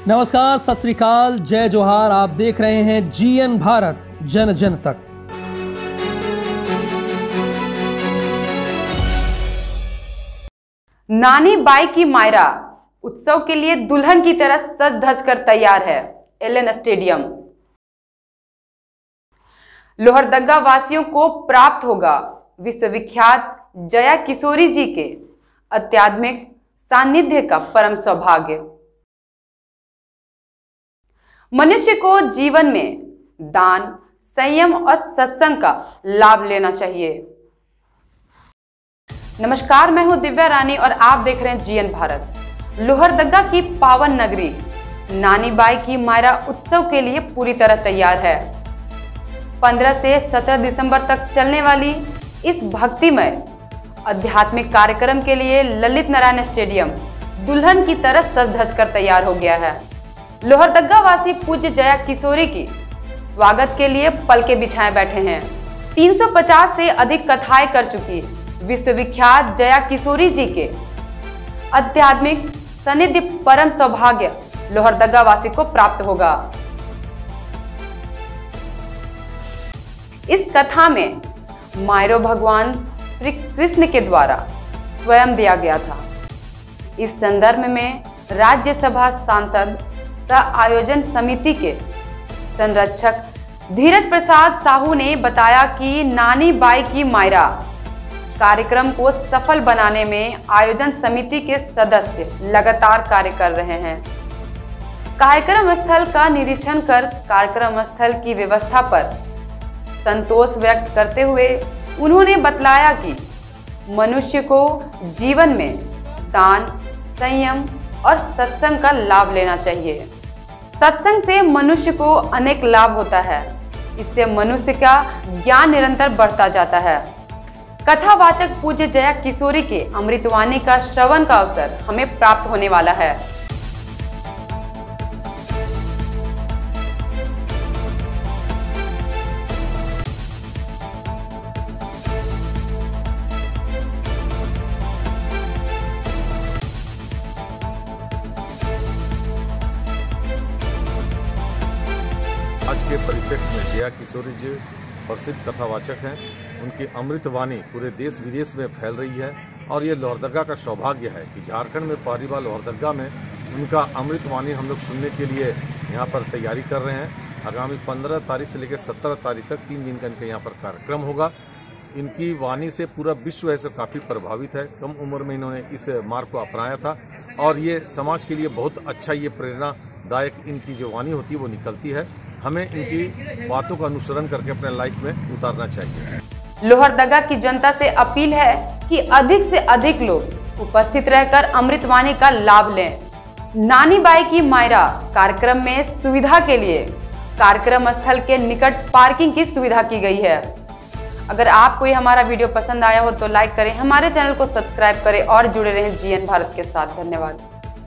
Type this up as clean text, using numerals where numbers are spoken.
नमस्कार, सत श्री अकाल, जय जोहार। आप देख रहे हैं जीएन भारत, जन जन तक। नानी बाई की मायरा उत्सव के लिए दुल्हन की तरह सज धज कर तैयार है। Elon stadium. लोहरदगा वासियों को प्राप्त होगा विश्वविख्यात जया किशोरी जी के आध्यात्मिक सानिध्य का परम सौभाग्य। मनुष्य को जीवन में दान, संयम और सत्संग का लाभ लेना चाहिए। नमस्कार, मैं हूं दिव्या रानी और आप देख रहे हैं जीएन भारत। लोहरदगा की पावन नगरी नानी बाई की मायरा उत्सव के लिए पूरी तरह तैयार है। 15 से 17 दिसंबर तक चलने वाली इस भक्तिमय आध्यात्मिक कार्यक्रम के लिए ललित नारायण स्टेडियम दुल्हन की तरह सज धज कर तैयार हो गया है। लोहरदगा वासी पूज्य जया किशोरी की स्वागत के लिए पलके बिछाए बैठे हैं। 350 से अधिक कथाएं कर चुकी विश्वविख्यात जया किशोरी जी के आध्यात्मिक सानिध्य परम सौभाग्य लोहरदगा वासी को प्राप्त होगा। इस कथा में मायरो भगवान श्री कृष्ण के द्वारा स्वयं दिया गया था। इस संदर्भ में राज्यसभा सांसद सह आयोजन समिति के संरक्षक धीरज प्रसाद साहू ने बताया कि नानी बाई की मायरा कार्यक्रम को सफल बनाने में आयोजन समिति के सदस्य लगातार कार्य कर रहे हैं। कार्यक्रम स्थल का निरीक्षण कर कार्यक्रम स्थल की व्यवस्था पर संतोष व्यक्त करते हुए उन्होंने बतलाया कि मनुष्य को जीवन में दान, संयम और सत्संग का लाभ लेना चाहिए। सत्संग से मनुष्य को अनेक लाभ होता है। इससे मनुष्य का ज्ञान निरंतर बढ़ता जाता है। कथावाचक पूज्य जया किशोरी के अमृतवाणी का श्रवण का अवसर हमें प्राप्त होने वाला है। आज के परिप्रेक्ष्य में जया किशोरी जी प्रसिद्ध कथावाचक हैं। उनकी अमृतवाणी पूरे देश विदेश में फैल रही है और ये लोहरदगा का सौभाग्य है कि झारखंड में पहली बार लोहरदगा में उनका अमृतवाणी हम लोग सुनने के लिए यहाँ पर तैयारी कर रहे हैं। आगामी 15 तारीख से लेकर 17 तारीख तक 3 दिन का इनका यहाँ पर कार्यक्रम होगा। इनकी वाणी से पूरा विश्व ऐसे काफ़ी प्रभावित है। कम उम्र में इन्होंने इस मार्ग को अपनाया था और ये समाज के लिए बहुत अच्छा, ये प्रेरणादायक इनकी जो वाणी होती है वो निकलती है। हमें इनकी बातों का अनुसरण करके अपने लाइफ में उतारना चाहिए। लोहरदगा की जनता से अपील है कि अधिक से अधिक लोग उपस्थित रहकर अमृतवाणी का लाभ लें। नानी बाई की मायरा कार्यक्रम में सुविधा के लिए कार्यक्रम स्थल के निकट पार्किंग की सुविधा की गई है। अगर आपको ये हमारा वीडियो पसंद आया हो तो लाइक करें, हमारे चैनल को सब्सक्राइब करें और जुड़े रहें जीएन भारत के साथ। धन्यवाद।